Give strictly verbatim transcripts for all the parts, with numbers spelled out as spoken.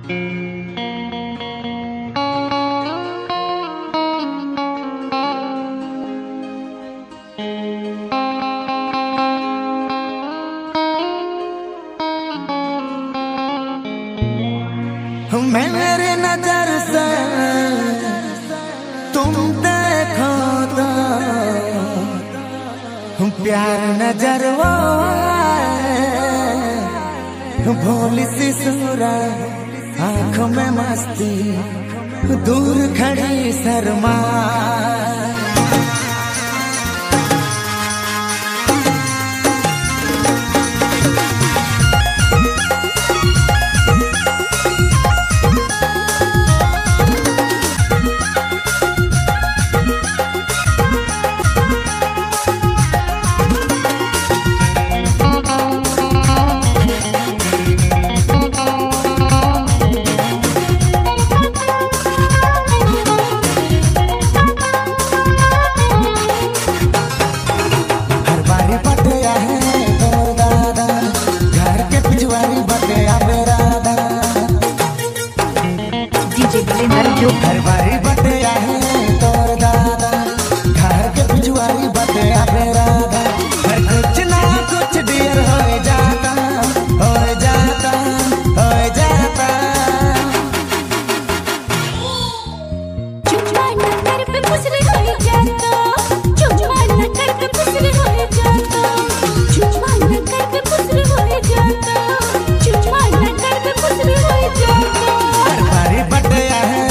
मेरे नजर से तुम देखो तो प्यार नजर वो भोली सी सूरत आंखों में मस्ती दूर खड़ी शर्मा घर बारी बटिया है तोर दादा घर के पिछुआरी बटिया बेरादा हर कुछ ना कुछ डियर हो जाता हो जाता हो जाता चुम्मा न कर पे पुसरे हो जाता चुम्मा न कर पे पुसरे हो जाता चुम्मा न कर पे पुसरे हो जाता चुम्मा न कर पे पुसरे हो जाता घर बारी बटिया है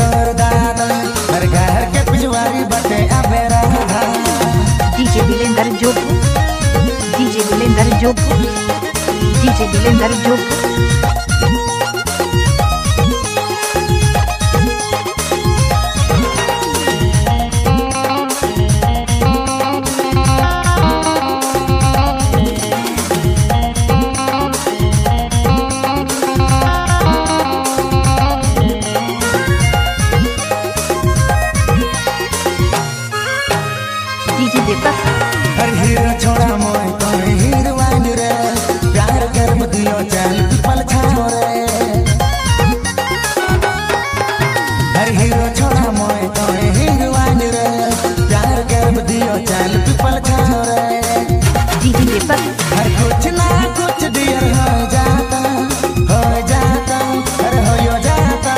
DJ Bilender Jodhpur DJ Bilender Jodhpur DJ Bilender Jodhpur हर हीरो छोड़ा मोय कोई हीरोइन रे प्यार कर दियो चल पल छाओ रे हर हीरो छोड़ा मोय कोई हीरोइन रे प्यार कर दियो चल पल छाओ रे दीदी पर हर कुछ ना कुछ डियर हो जाता हो जाता हर हो यो जाता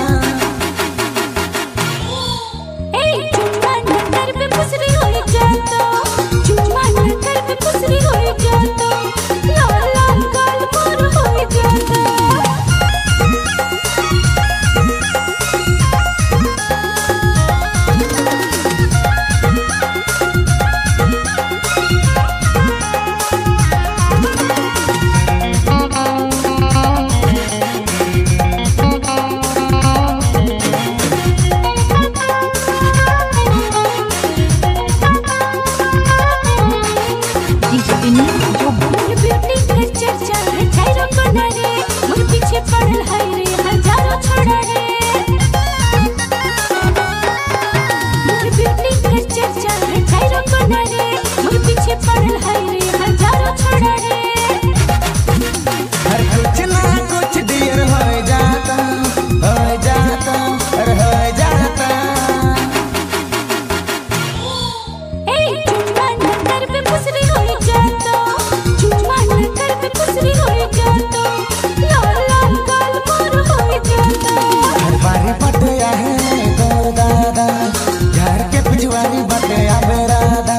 ए चुम्मा न कर पे पुसरे हो जाता चुम्मा न कर पे पुसरे हो जाता लाल लाल गाल पर हो जाता पड़ल है रे हजारों छोड़ा रे मोर ब्यूटी के चर्चा है छायरो कोना रे मोर पीछे पड़ल है रे हजारों छोड़ा रे हर कुछ ना कुछ डियर हो जाता हो जाता हर हो जाता ए चुम्मा न कर पे पुसरी हो जाता चुम्मा न कर पे पुसरी हो जाता लाल लाल गाल पर हो जाता घर बारी बटिया है तोर दादा घर के पिछुआरी बटिया बेरादा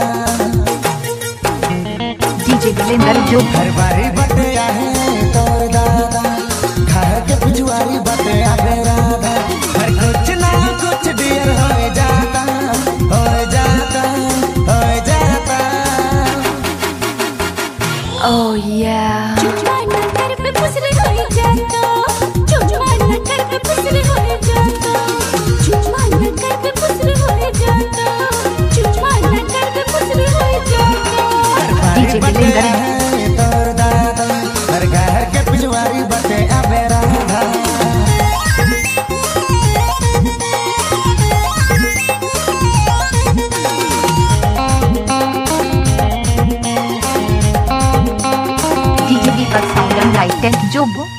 डीजे बिलेंदर जो घर बारी बटिया है तोर दादा घर के पिछुआरी बटिया बेरादा हर कुछ ना कुछ डियर हो जाता हो जाता हो जाता ओह या चुम्मा न कर पे पुसरे हो जाता चुम्मा न कर पे पुसरे हो जाता चुम्मा न कर पे पुसरे हो जाता चुम्मा न कर पे पुसरे हो जाता डीजे बिलेंदर है तोर दादा हर घर के पिछुआरी बटिया बेरादा DJ Deepak sound and light and जोबो